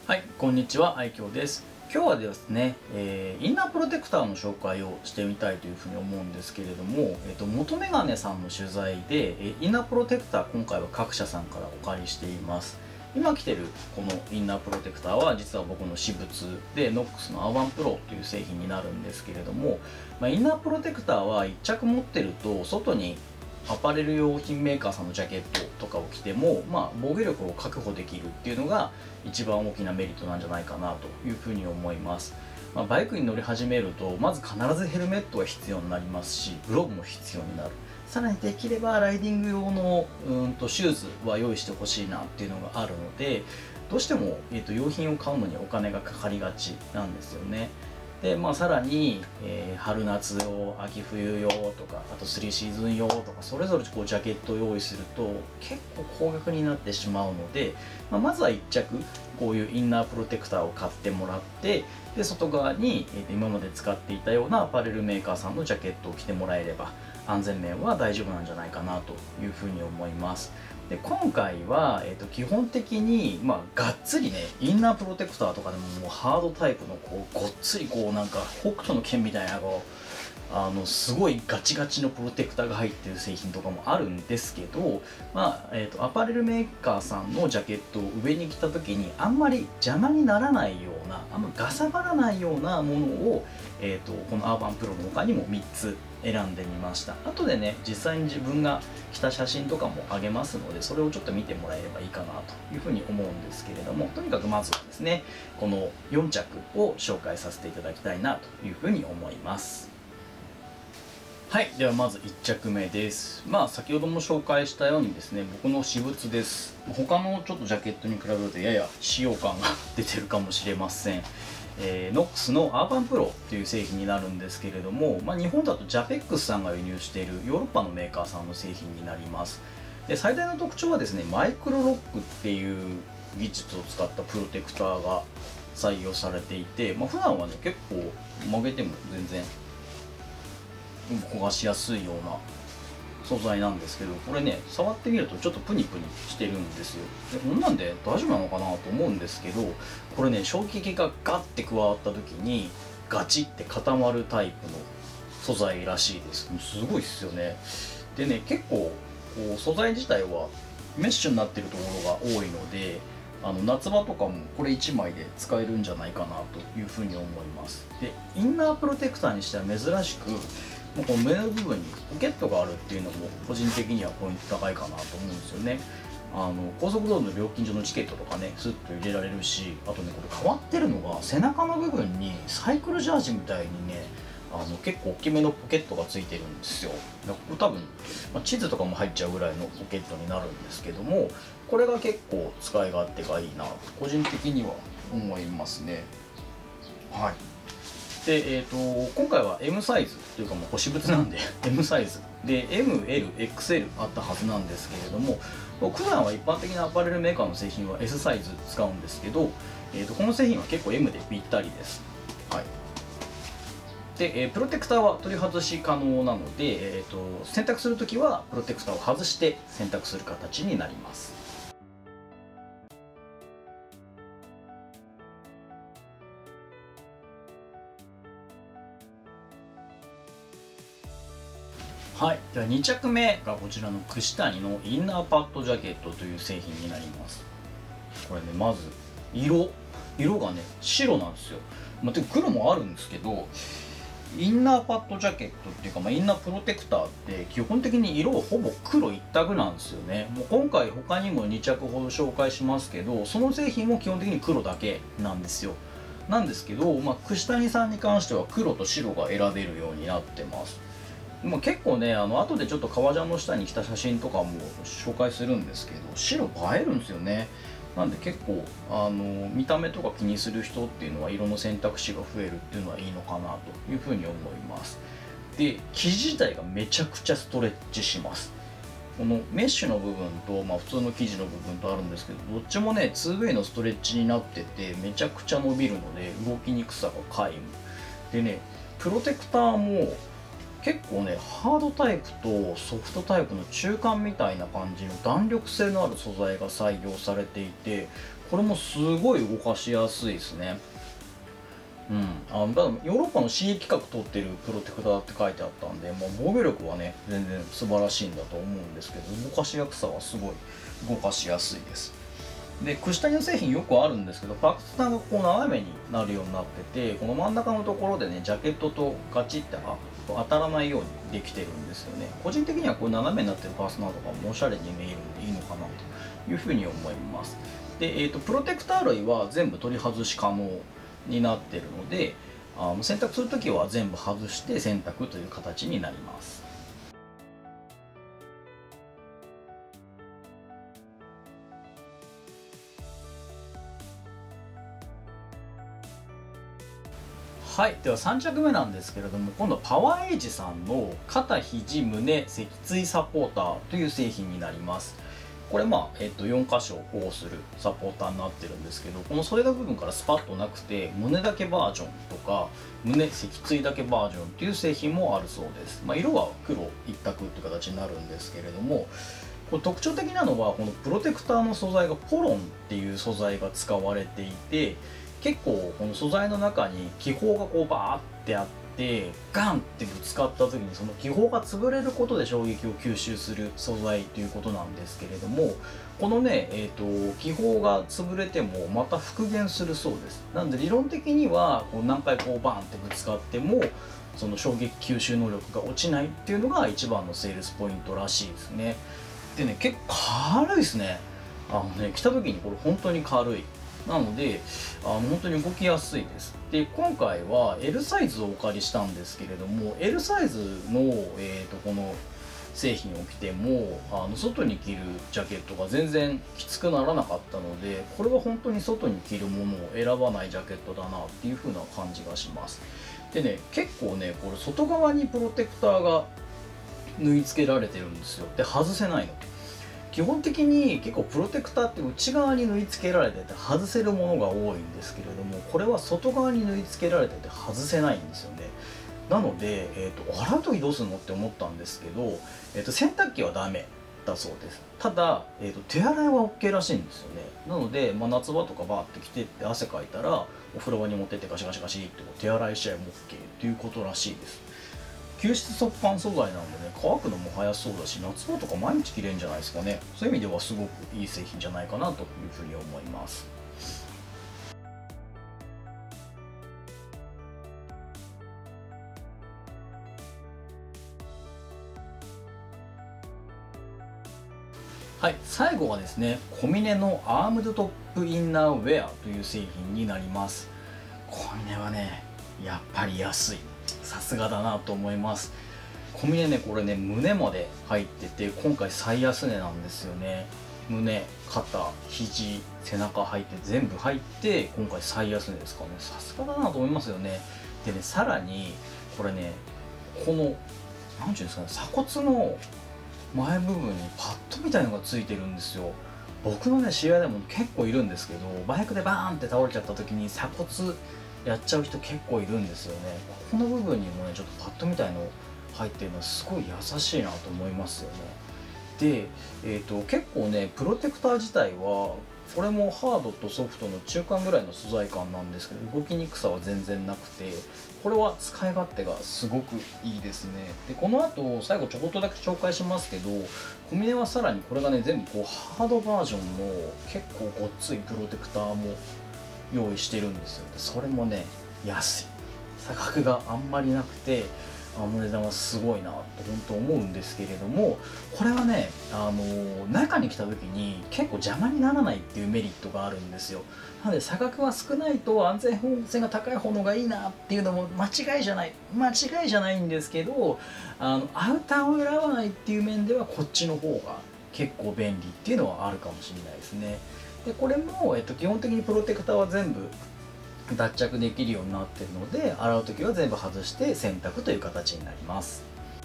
はい、こんにちは、愛嬌です。今日はですね、インナープロテクターの紹介をしてみたいというふうに思うんですけれども、元メガネさんの取材で、インナープロテクター今回は各社さんからお借りしています。今着てるこのインナープロテクターは実は僕の私物で NOX のアーバンプロという製品になるんですけれども、インナープロテクターは1着持ってると外にアパレル用品メーカーさんのジャケットとかを着ても、防御力を確保できるっていうのが一番大きなメリットなんじゃないかなというふうに思います。バイクに乗り始めるとまず必ずヘルメットが必要になりますし、グローブも必要になる。さらにできればライディング用のシューズは用意してほしいなっていうのがあるので、どうしても、用品を買うのにお金がかかりがちなんですよね。でさらに、春夏用、秋冬用とか、あと3シーズン用とか、それぞれこうジャケットを用意すると結構高額になってしまうので、まずは1着こういうインナープロテクターを買ってもらって、で外側に、今まで使っていたようなアパレルメーカーさんのジャケットを着てもらえれば安全面は大丈夫なんじゃないかなというふうに思います。で今回は、基本的に、がっつりねインナープロテクターとかでももうハードタイプのこうごっつりこうなんか北斗の拳みたいなこうすごいガチガチのプロテクターが入ってる製品とかもあるんですけど、アパレルメーカーさんのジャケットを上に着た時にあんまり邪魔にならないような、あんまガサばらないようなものを、このアーバンプロの他にも3つ選んでみました。後でね実際に自分が着た写真とかもあげますので、それをちょっと見てもらえればいいかなというふうに思うんですけれども、とにかくまずはですねこの4着を紹介させていただきたいなというふうに思います。はい、ではまず1着目です。先ほども紹介したようにですね、僕の私物です。他のちょっとジャケットに比べるとやや使用感が出てるかもしれません。NOX のアーバンプロという製品になるんですけれども、日本だとジャペックスさんが輸入しているヨーロッパのメーカーさんの製品になります。で最大の特徴はですね、マイクロロックっていう技術を使ったプロテクターが採用されていて、普段はね結構曲げても全然焦がしやすいような素材なんですけど、これね触ってみるとちょっとプニプニしてるんですよ。でこんなんで大丈夫なのかなと思うんですけど、これね衝撃がガッて加わった時にガチって固まるタイプの素材らしいです。すごいっすよね。でね結構こう素材自体はメッシュになってるところが多いので、夏場とかもこれ1枚で使えるんじゃないかなというふうに思います。でインナープロテクターにしては珍しく、この胸の部分にポケットがあるっていうのも個人的にはポイント高いかなと思うんですよね。高速道路の料金所のチケットとかねスッと入れられるし、あとねこれ変わってるのが背中の部分にサイクルジャージみたいにね結構大きめのポケットがついてるんですよ。ここ多分、地図とかも入っちゃうぐらいのポケットになるんですけども、これが結構使い勝手がいいなと個人的には思いますね。はい。で、今回は M サイズというか私物なんでM サイズで MLXL あったはずなんですけれども、普段は一般的なアパレルメーカーの製品は S サイズ使うんですけど、この製品は結構 M でぴったりです。はい。で、プロテクターは取り外し可能なので、洗濯するときはプロテクターを外して洗濯する形になります。はい、では2着目がこちらの串谷のインナーパッドジャケットという製品になります。これねまず色がね白なんですよ。黒もあるんですけど、インナーパッドジャケットっていうか、インナープロテクターって基本的に色はほぼ黒一択なんですよね。もう今回他にも2着ほど紹介しますけど、その製品も基本的に黒だけなんですよ。なんですけど、串谷さんに関しては黒と白が選べるようになってます。結構ね後でちょっと革ジャンの下に着た写真とかも紹介するんですけど、白映えるんですよね。なんで結構見た目とか気にする人っていうのは色の選択肢が増えるっていうのはいいのかなというふうに思います。で生地自体がめちゃくちゃストレッチします。このメッシュの部分と、普通の生地の部分とあるんですけど、どっちもね 2way のストレッチになっててめちゃくちゃ伸びるので動きにくさが皆無でね、プロテクターも結構ねハードタイプとソフトタイプの中間みたいな感じの弾力性のある素材が採用されていて、 これもすごい動かしやすいですね。ただヨーロッパの CE 規格取ってるプロテクターって書いてあったんで、防御力はね全然素晴らしいんだと思うんですけど、動かしやすさはすごい動かしやすいです。で串谷の製品よくあるんですけど、ファクターがこう斜めになるようになってて、この真ん中のところでねジャケットとガチって当たらないようにできてるんですよね。個人的にはこう斜めになってるファスナーとかもおしゃれに見えるんでいいのかなというふうに思います。で、プロテクター類は全部取り外し可能になってるので、洗濯するときは全部外して洗濯という形になります。はい、では3着目なんですけれども、今度はパワーエイジさんの肩肘胸脊椎サポーターという製品になります。これ4箇所を保護するサポーターになってるんですけど、この袖の部分からスパッとなくて胸だけバージョンとか胸脊椎だけバージョンっていう製品もあるそうです。色は黒一択っていう形になるんですけれども、これ特徴的なのはこのプロテクターの素材がポロンっていう素材が使われていて、結構この素材の中に気泡がこうバーってあってガンってぶつかった時にその気泡が潰れることで衝撃を吸収する素材ということなんですけれども、このね、気泡が潰れてもまた復元するそうです。なので理論的にはこう何回こうバーンってぶつかってもその衝撃吸収能力が落ちないっていうのが一番のセールスポイントらしいですね。でね、結構軽いですね。着た時にこれ本当に軽い。なので本当に動きやすいです。で今回は L サイズをお借りしたんですけれども、 L サイズの、この製品を着ても外に着るジャケットが全然きつくならなかったので、これは本当に外に着るものを選ばないジャケットだなっていう風な感じがします。でね、結構ねこれ外側にプロテクターが縫い付けられてるんですよ。で外せないの。基本的に結構プロテクターって内側に縫い付けられてて外せるものが多いんですけれども、これは外側に縫い付けられてて外せないんですよね。なので、洗う時どうするのって思ったんですけど、洗濯機はダメだそうです。ただ、手洗いは OK らしいんですよね。なので、夏場とかバーって着てって汗かいたらお風呂場に持ってってガシガシガシってこう手洗いしちゃえば OK っていうことらしいです。吸湿速乾素材なんでね、乾くのも早そうだし、夏場とか毎日着れるんじゃないですかね。そういう意味ではすごくいい製品じゃないかなというふうに思います。はい、最後はですね、コミネのアームドトップインナーウェアという製品になります。コミネはね、やっぱり安い。さすがだなと思います。コミネね、これね、胸まで入ってて、今回最安値なんですよね。胸、肩、肘、背中入って全部入って、今回最安値ですからね。さすがだなと思いますよね。でね、さらに、これね、この、なんていうんですかね、鎖骨の前部分にパッドみたいのがついてるんですよ。僕のね、知り合いでも結構いるんですけど、バイクでバーンって倒れちゃった時に鎖骨やっちゃう人結構いるんですよね。ここの部分にもね、ちょっとパッドみたいの入ってるのはすごい優しいなと思いますよね。で、結構ねプロテクター自体はこれもハードとソフトの中間ぐらいの素材感なんですけど、動きにくさは全然なくて、これは使い勝手がすごくいいですね。でこの後最後ちょこっとだけ紹介しますけど、コミネはさらにこれがね全部こうハードバージョンの結構ごっついプロテクターも用意してるんですよ。でそれもね安い、差額があんまりなくて値段はすごいなと本当思うんですけれども、これはね中に来た時に結構邪魔にならないっていうメリットがあるんですよ。なので差額は少ないと安全性が高い方のがいいなっていうのも間違いじゃないんですけど、アウターを選ばないっていう面ではこっちの方が結構便利っていうのはあるかもしれないですね。でこれも、基本的にプロテクターは全部脱着できるようになっているので、洗う時は全部外して洗濯という形になります。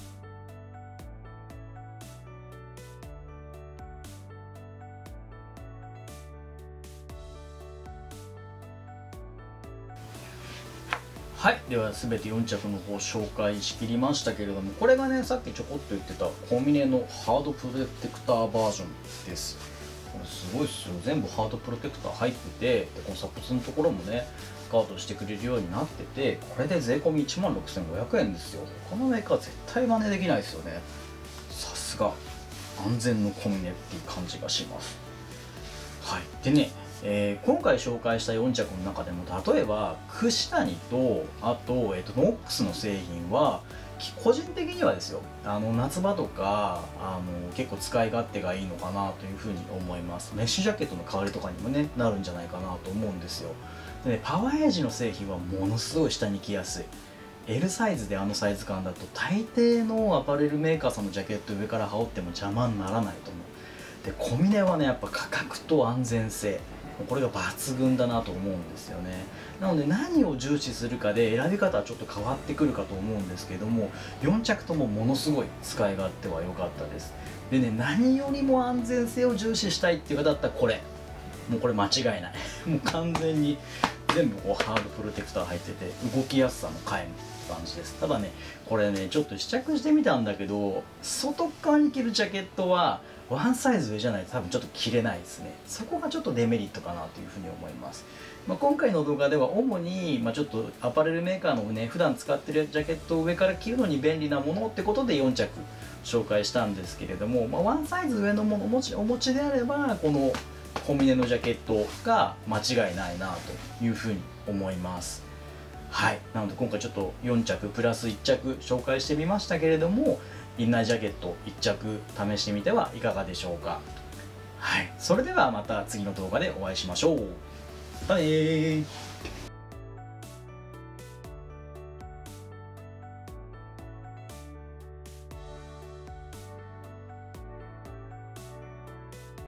はい、では全て4着の方紹介しきりましたけれども、これがねさっきちょこっと言ってたコミネのハードプロテクターバージョンです。 これすごいっすよ。全部ハードプロテクター入ってて、でこの鎖骨のところもねガードしてくれるようになってて、これで税込み16,500円ですよ。他のメーカー絶対真似できないですよね。さすが安全の小峰っていう感じがします。はい、でね、今回紹介した4着の中でも、例えば櫛谷とあと、ノックスの製品は個人的にはですよ、夏場とか結構使い勝手がいいのかなというふうに思います。メッシュジャケットの代わりとかにもねなるんじゃないかなと思うんですよ。でね、パワーエイジの製品はものすごい下に来やすい。 L サイズでサイズ感だと大抵のアパレルメーカーさんのジャケット上から羽織っても邪魔にならないと思う。で小峰はねやっぱ価格と安全性、これが抜群だなと思うんですよね。なので何を重視するかで選び方はちょっと変わってくるかと思うんですけども、4着ともものすごい使い勝手は良かったです。でね、何よりも安全性を重視したいっていう方だったらこれ、もうこれ間違いないもう完全に全部こうハードプロテクター入ってて動きやすさも皆無感じです。ただねこれねちょっと試着してみたんだけど、外側に着るジャケットはワンサイズ上じゃないと多分ちょっと着れないですね。そこがちょっとデメリットかなというふうに思います。今回の動画では主に、ちょっとアパレルメーカーのね普段使ってるジャケットを上から着るのに便利なものってことで4着紹介したんですけれども、ワンサイズ上のものをお持ちであればこの小峰のジャケットが間違いないなというふうに思います。はい、なので今回ちょっと4着プラス1着紹介してみましたけれども、インナージャケット1着試してみてはいかがでしょうか。はい、それではまた次の動画でお会いしましょう。またねー。